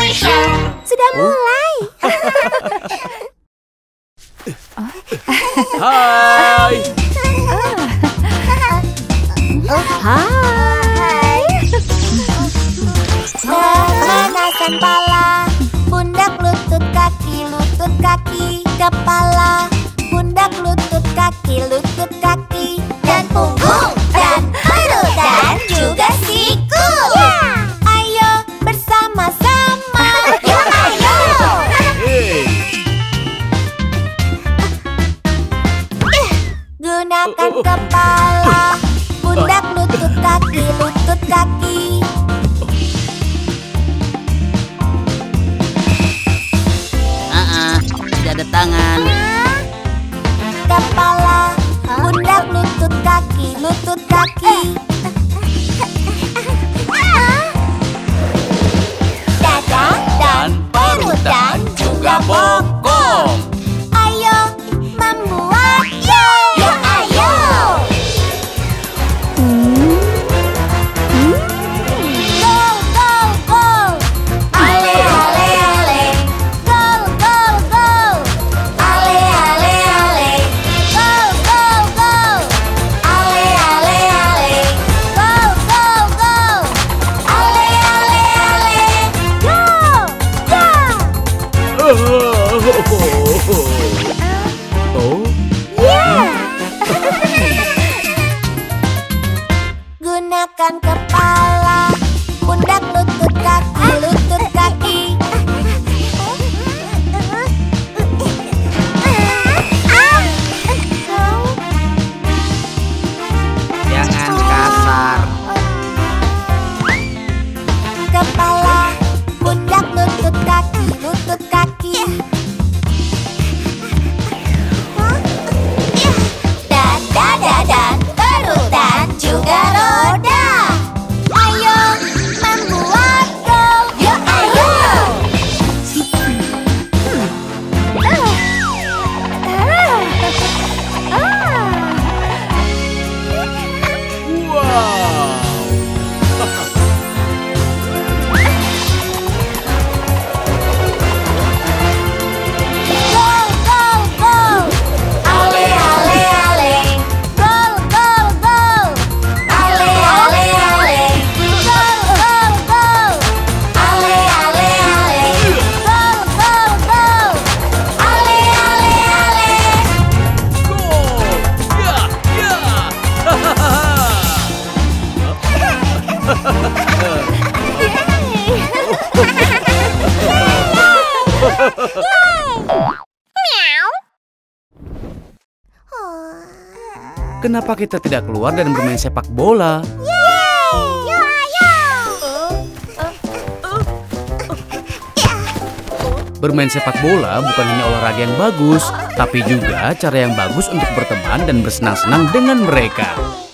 Sudah mulai. Hai. Hai. Pemanasan pala, pundak lutut kaki, kepala, pundak lutut kaki, dan punggung, dan perut, dan juga siku. Ayo bersama-sama. Yuk, ayo. Gunakan kepala, pundak lutut kaki. Tidak ada tangan. Kepala, pundak lutut kaki. Dada dan perut dan juga bokong. Ayo membuatnya. Yuk, ayo. Go, go, go. Ale, ale, ale. Go, go, go. Ale, ale, ale. Go, go, go. Ale, ale, ale. Go, go, go. Ale, ale, ale. Go, Gunakan kepala, pundak lutut kaki. Jangan kasar. Kepala, pundak lutut kaki. Dada dan perut dan juga roda. Ayo membuat gol. Yuk, ayo. Gol, gol, gol. Ale, ale, ale. Gol, gol, gol. Ale, ale, ale. Gol, gol, gol. Ale, ale, ale. Gol, gol, gol. Ale, ale, ale. Kenapa kita tidak keluar dan bermain sepak bola? Bermain sepak bola bukan hanya olahraga yang bagus, tapi juga cara yang bagus untuk berteman dan bersenang-senang dengan mereka.